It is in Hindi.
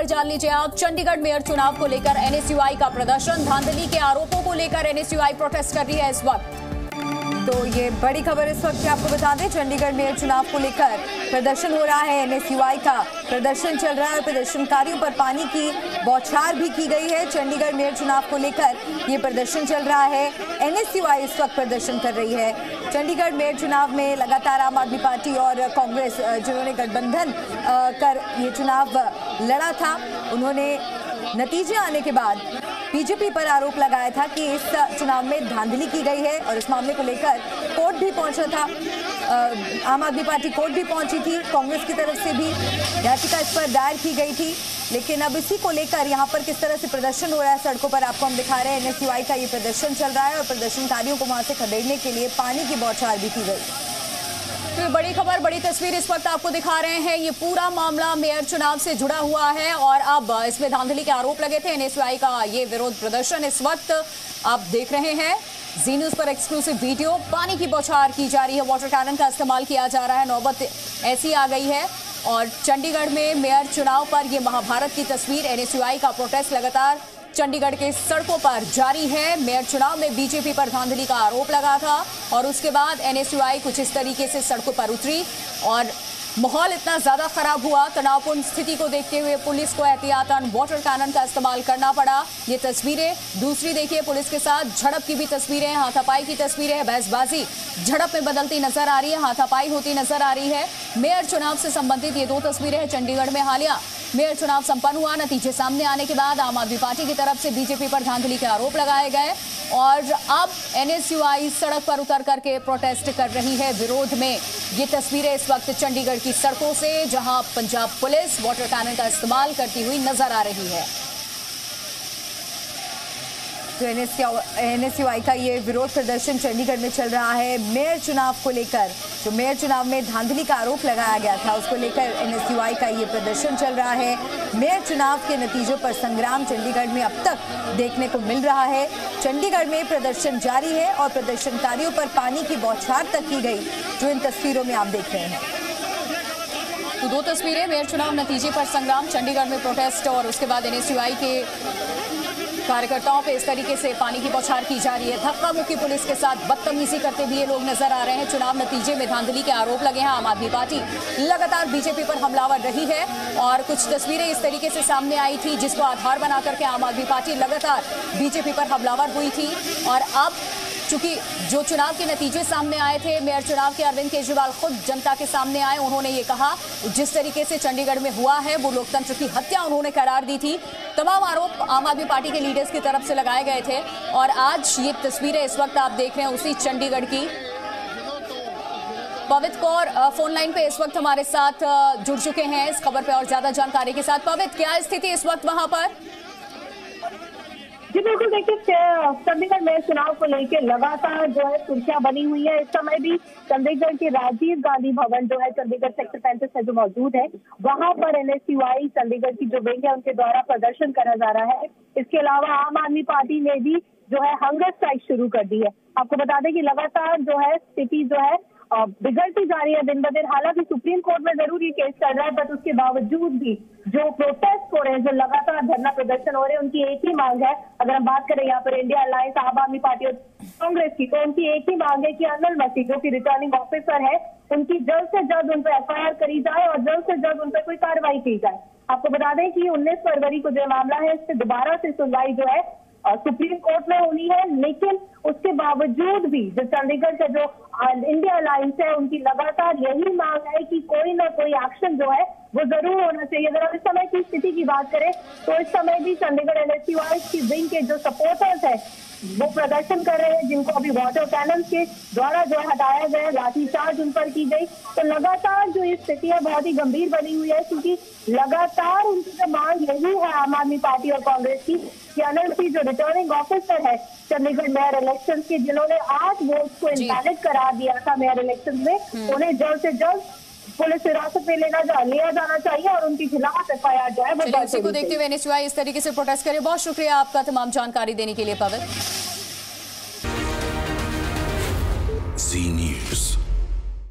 खबर जान लीजिए आप। चंडीगढ़ मेयर चुनाव को लेकर एनएसयूआई का प्रदर्शन, धांधली के आरोपों को लेकर एनएसयूआई प्रोटेस्ट कर रही है इस वक्त। तो ये बड़ी खबर इस वक्त आपको बता दें, चंडीगढ़ मेयर चुनाव को लेकर प्रदर्शन हो रहा है। एनएसयूआई का प्रदर्शन चल रहा है। प्रदर्शनकारियों पर पानी की बौछार भी की गई है। चंडीगढ़ मेयर चुनाव को लेकर ये प्रदर्शन चल रहा है। एनएसयूआई इस वक्त प्रदर्शन कर रही है। चंडीगढ़ मेयर चुनाव में लगातार आम आदमी पार्टी और कांग्रेस, जिन्होंने गठबंधन कर ये चुनाव लड़ा था, उन्होंने नतीजे आने के बाद बीजेपी पर आरोप लगाया था कि इस चुनाव में धांधली की गई है और इस मामले को लेकर कोर्ट भी पहुंचा था। आम आदमी पार्टी कोर्ट भी पहुंची थी। कांग्रेस की तरफ से भी याचिका इस पर दायर की गई थी। लेकिन अब इसी को लेकर यहाँ पर किस तरह से प्रदर्शन हो रहा है सड़कों पर, आपको हम दिखा रहे हैं। एनएसयूआई का ये प्रदर्शन चल रहा है और प्रदर्शनकारियों को वहां से खदेड़ने के लिए पानी की बौछार भी की गई। तो बड़ी खबर, बड़ी तस्वीर इस वक्त आपको दिखा रहे हैं। ये पूरा मामला मेयर चुनाव से जुड़ा हुआ है और अब इसमें धांधली के आरोप लगे थे। एनएसयूआई का ये विरोध प्रदर्शन इस वक्त आप देख रहे हैं। जी न्यूज पर एक्सक्लूसिव वीडियो। पानी की बौछार की जा रही है, वाटर कैनन का इस्तेमाल किया जा रहा है। नौबत ऐसी आ गई है और चंडीगढ़ में मेयर चुनाव पर यह महाभारत की तस्वीर। एनएसयूआई का प्रोटेस्ट लगातार चंडीगढ़ के सड़कों पर जारी है। मेयर चुनाव में बीजेपी पर धांधली का आरोप लगा था और उसके बाद एनएसयूआई कुछ इस तरीके से सड़कों पर उतरी और माहौल इतना ज्यादा खराब हुआ। तनावपूर्ण स्थिति को देखते हुए पुलिस को एहतियातन वाटर कैनन का इस्तेमाल करना पड़ा। ये तस्वीरें दूसरी देखिए, पुलिस के साथ झड़प की भी तस्वीरें, हाथापाई की तस्वीरें हैं। बहसबाजी झड़प में बदलती नजर आ रही है, हाथापाई होती नजर आ रही है। मेयर चुनाव से संबंधित ये दो तस्वीरें हैं चंडीगढ़ में। हालिया मेयर चुनाव संपन्न हुआ। नतीजे सामने आने के बाद आम आदमी पार्टी की तरफ से बीजेपी पर धांधली के आरोप लगाए गए और अब एनएसयूआई सड़क पर उतर करके प्रोटेस्ट कर रही है विरोध में। ये तस्वीरें इस वक्त चंडीगढ़ की सड़कों से, जहां पंजाब पुलिस वाटर कैनन का इस्तेमाल करती हुई नजर आ रही है। तो एनएसयूआई का ये विरोध प्रदर्शन चंडीगढ़ में चल रहा है मेयर चुनाव को लेकर। जो मेयर चुनाव में धांधली का आरोप लगाया गया था, उसको लेकर एनएसयूआई का ये प्रदर्शन चल रहा है। मेयर चुनाव के नतीजों पर संग्राम चंडीगढ़ में अब तक देखने को मिल रहा है। चंडीगढ़ में प्रदर्शन जारी है और प्रदर्शनकारियों पर पानी की बौछार तक की गई, जो इन तस्वीरों में आप देख रहे हैं। तो दो तस्वीरें, मेयर चुनाव नतीजे पर संग्राम, चंडीगढ़ में प्रोटेस्ट और उसके बाद एनएसयूआई के कार्यकर्ताओं पे इस तरीके से पानी की बौछार की जा रही है। धक्का मुक्की पुलिस के साथ बदतमीजी करते हुए ये लोग नजर आ रहे हैं। चुनाव नतीजे में धांधली के आरोप लगे हैं। आम आदमी पार्टी लगातार बीजेपी पर हमलावर रही है और कुछ तस्वीरें इस तरीके से सामने आई थी जिसको आधार बना करके आम आदमी पार्टी लगातार बीजेपी पर हमलावर हुई थी। और अब चूंकि जो चुनाव के नतीजे सामने आए थे, मेयर चुनाव के अरविंद केजरीवाल खुद जनता के सामने आए। उन्होंने ये कहा जिस तरीके से चंडीगढ़ में हुआ है वो लोकतंत्र की हत्या उन्होंने करार दी थी। तमाम आरोप आम आदमी पार्टी के लीडर्स की तरफ से लगाए गए थे और आज ये तस्वीरें इस वक्त आप देख रहे हैं उसी चंडीगढ़ की। पवित्र कौर फोन लाइन पे इस वक्त हमारे साथ जुड़ चुके हैं इस खबर पे और ज्यादा जानकारी के साथ। पवित्र, क्या स्थिति इस वक्त वहां पर? जी बिल्कुल, देखिए चंडीगढ़ में चुनाव को लेकर लगातार जो है सुर्खियां बनी हुई है। इस समय भी चंडीगढ़ के राजीव गांधी भवन जो है चंडीगढ़ सेक्टर 35 में जो मौजूद है, वहां पर एनएसयूआई चंडीगढ़ की जो विंग है उनके द्वारा प्रदर्शन करा जा रहा है। इसके अलावा आम आदमी पार्टी ने भी जो है हंगर स्ट्राइक शुरू कर दी है। आपको बता दें कि लगातार जो है स्थिति जो है बिगड़ती जा रही है दिन ब दिन। हालांकि सुप्रीम कोर्ट में जरूर ये केस चल रहा है, बट उसके बावजूद भी जो प्रोटेस्ट हो रहे हैं, जो लगातार धरना प्रदर्शन हो रहे हैं, उनकी एक ही मांग है। अगर हम बात करें यहाँ पर इंडिया अलायंस, आम आदमी पार्टी और कांग्रेस की, तो उनकी एक ही मांग है कि अनिल मसीह जो कि रिटर्निंग ऑफिसर है, उनकी जल्द से जल्द उन पर एफआईआर करी जाए और जल्द से जल्द उन पर कोई कार्रवाई की जाए। आपको बता दें कि 19 फरवरी को जो मामला है, इससे दोबारा से सुनवाई जो है सुप्रीम कोर्ट में होनी है। लेकिन उसके बावजूद भी जो चंडीगढ़ का जो इंडिया अलायंस है, उनकी लगातार यही मांग है कि कोई ना कोई एक्शन जो है वो जरूर होना चाहिए। अगर हम इस समय की स्थिति की बात करें तो इस समय भी चंडीगढ़ एनएसयूआई की विंग के जो सपोर्टर्स है वो प्रदर्शन कर रहे हैं, जिनको अभी वाटर कैनन के द्वारा जो हटाया गया, लाठीचार्ज उन पर की गई। तो लगातार जो ये स्थिति है बहुत ही गंभीर बनी हुई है, क्योंकि लगातार उनकी जो मांग यही है आम आदमी पार्टी और कांग्रेस की कि अनिल मसीह जो रिटर्निंग ऑफिसर है चंडीगढ़ मेयर इलेक्शन के, जिन्होंने 8 वोट को इनवैलिड करार दिया था मेयर इलेक्शन में, उन्हें जल्द से जल्द पुलिस हिरासत में लिया जाना चाहिए और उनके खिलाफ एफआईआर जो है वो। उसी को देखते हुए एनएसयूआई इस तरीके से प्रोटेस्ट करे। बहुत शुक्रिया आपका तमाम जानकारी देने के लिए पवित्र।